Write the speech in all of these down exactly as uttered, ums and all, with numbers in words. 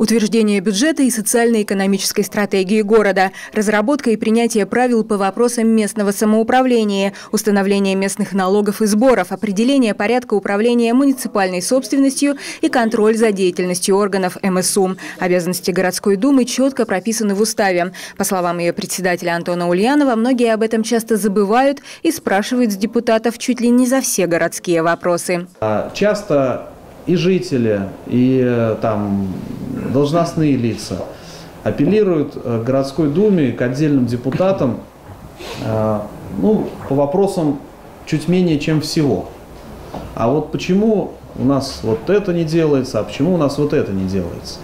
Утверждение бюджета и социально-экономической стратегии города, разработка и принятие правил по вопросам местного самоуправления, установление местных налогов и сборов, определение порядка управления муниципальной собственностью и контроль за деятельностью органов эм эс у. Обязанности городской думы четко прописаны в уставе. По словам ее председателя Антона Ульянова, многие об этом часто забывают и спрашивают с депутатов чуть ли не за все городские вопросы. Часто и жители, и там должностные лица апеллируют к городской думе, к отдельным депутатам ну, по вопросам чуть менее чем всего. А вот почему у нас вот это не делается, а почему у нас вот это не делается?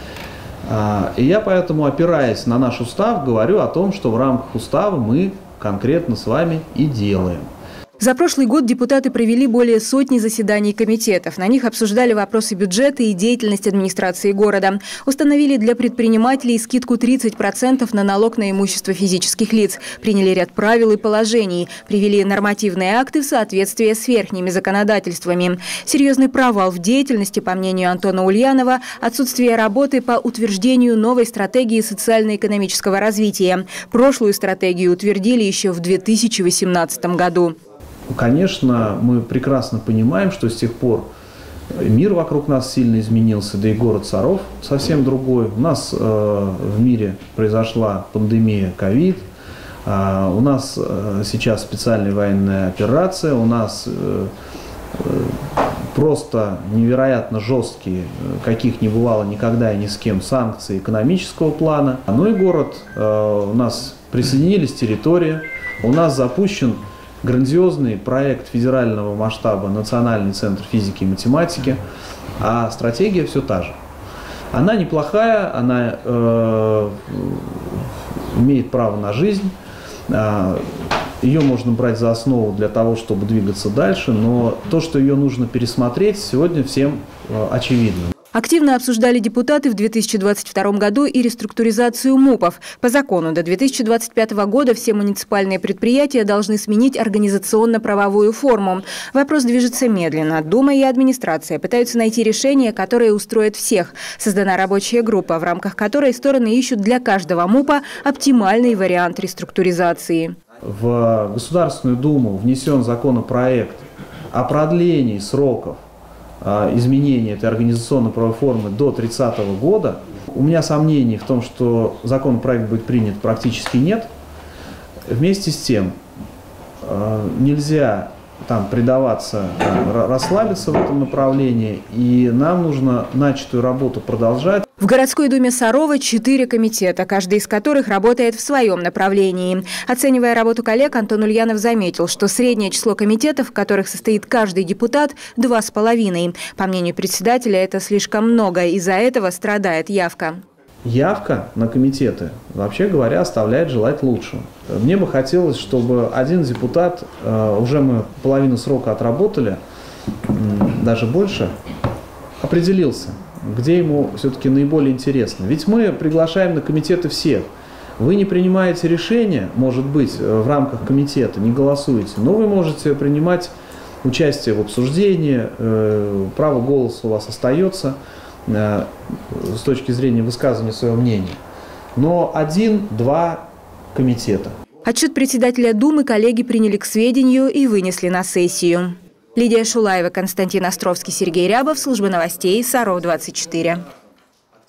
И я поэтому, опираясь на наш устав, говорю о том, что в рамках устава мы конкретно с вами и делаем. За прошлый год депутаты провели более сотни заседаний комитетов. На них обсуждали вопросы бюджета и деятельность администрации города. Установили для предпринимателей скидку тридцать процентов на налог на имущество физических лиц. Приняли ряд правил и положений. Привели нормативные акты в соответствие с верхними законодательствами. Серьезный провал в деятельности, по мнению Антона Ульянова, отсутствие работы по утверждению новой стратегии социально-экономического развития. Прошлую стратегию утвердили еще в две тысячи восемнадцатом году. Конечно, мы прекрасно понимаем, что с тех пор мир вокруг нас сильно изменился, да и город Саров совсем другой. У нас э, в мире произошла пандемия ковид, э, у нас э, сейчас специальная военная операция, у нас э, э, просто невероятно жесткие, каких не бывало никогда и ни с кем, санкции экономического плана. Ну и город, э, у нас присоединились территории, у нас запущен грандиозный проект федерального масштаба «Национальный центр физики и математики», а стратегия все та же. Она неплохая, она э, имеет право на жизнь, э, ее можно брать за основу для того, чтобы двигаться дальше, но то, что ее нужно пересмотреть, сегодня всем э, очевидно. Активно обсуждали депутаты в две тысячи двадцать втором году и реструктуризацию МУПов. По закону до две тысячи двадцать пятого года все муниципальные предприятия должны сменить организационно-правовую форму. Вопрос движется медленно. Дума и администрация пытаются найти решение, которое устроит всех. Создана рабочая группа, в рамках которой стороны ищут для каждого МУПа оптимальный вариант реструктуризации. В Государственную Думу внесен законопроект о продлении сроков изменения этой организационно-правовой формы до тридцатого года. У меня сомнений в том, что законопроект будет принят, практически нет. Вместе с тем нельзя там предаваться, расслабиться в этом направлении, и нам нужно начатую работу продолжать. В городской думе Сарова четыре комитета, каждый из которых работает в своем направлении. Оценивая работу коллег, Антон Ульянов заметил, что среднее число комитетов, в которых состоит каждый депутат, два с половиной. По мнению председателя, это слишком много, из-за этого страдает явка. Явка на комитеты, вообще говоря, оставляет желать лучшего. Мне бы хотелось, чтобы один депутат, уже мы половину срока отработали, даже больше, определился, где ему все-таки наиболее интересно. Ведь мы приглашаем на комитеты всех. Вы не принимаете решения, может быть, в рамках комитета, не голосуете, но вы можете принимать участие в обсуждении, право голоса у вас остается с точки зрения высказывания своего мнения. Но один-два комитета. Отчет председателя Думы коллеги приняли к сведению и вынесли на сессию. Лидия Шулаева, Константин Островский, Сергей Рябов, служба новостей Саров двадцать четыре.